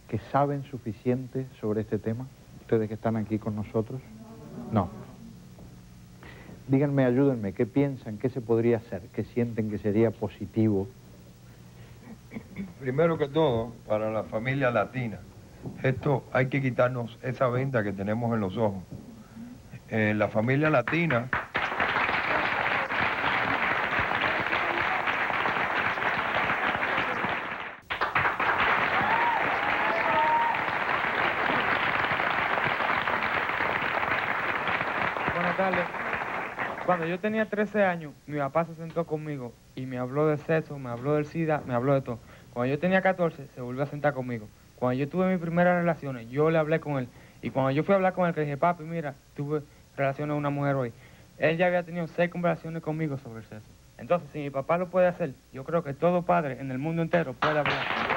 que saben suficiente sobre este tema? Ustedes que están aquí con nosotros. No. Díganme, ayúdenme, ¿qué piensan? ¿Qué se podría hacer? ¿Qué sienten que sería positivo? Primero que todo, para la familia latina, esto hay que quitarnos esa venda que tenemos en los ojos. La familia latina Buenas tardes. Cuando yo tenía 13 años, mi papá se sentó conmigo y me habló de sexo, me habló del SIDA, me habló de todo. Cuando yo tenía 14, se volvió a sentar conmigo. Cuando yo tuve mis primeras relaciones, yo le hablé con él. Y cuando yo fui a hablar con él, que dije, papi, mira, tuve relaciones con una mujer hoy. Él ya había tenido 6 conversaciones conmigo sobre el sexo. Entonces, si mi papá lo puede hacer, yo creo que todo padre en el mundo entero puede hablar.